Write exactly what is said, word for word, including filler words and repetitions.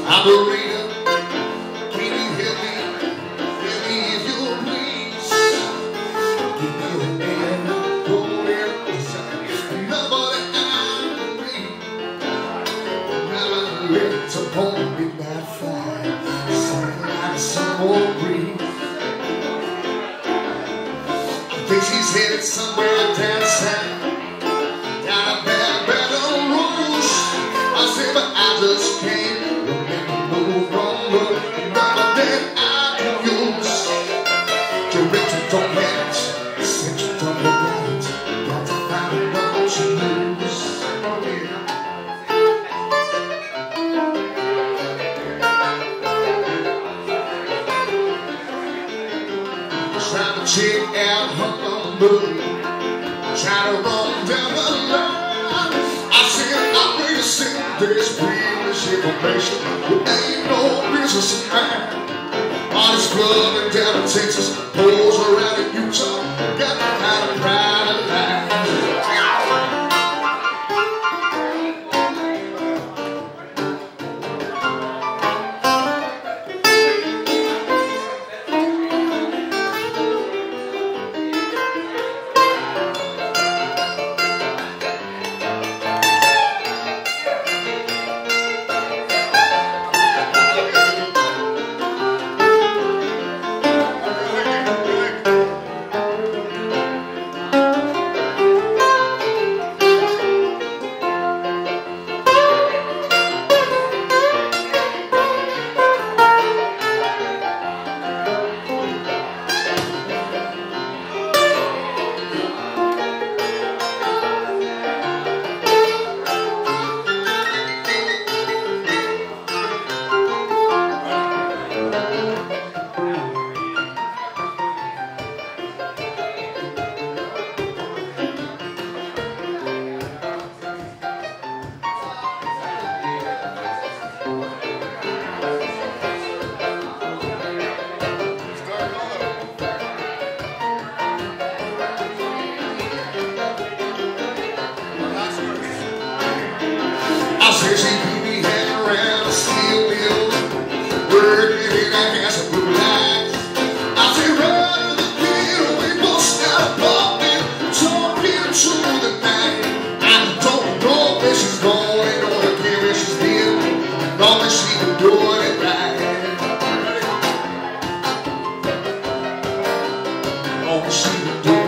Operator, can you help me? Help me if you please. Give me the name, go there, number that I read. Never let to hold midnight fire, something like some more breeze. I think she's headed somewhere down south, down a bad, bad old road. I said, but I just can't remember no wrong word, number that I can use. Director don't have it, central don't look at it. Got to find a number to use. Oh yeah. Trying to check out her number, trying to run down the line. I said, I'm ready to send this previous information. There ain't no business in mine. All this flooding down in Texas, pours around in Utah, got the kind of pride of life. I said she keep me hanging around a steel building, working in that house of blue lights. I said right in the middle, we bust out apartment, talking through the night. I don't know where she's going, don't care where she's been, as long as she been doing it right. As long as she been doing it right.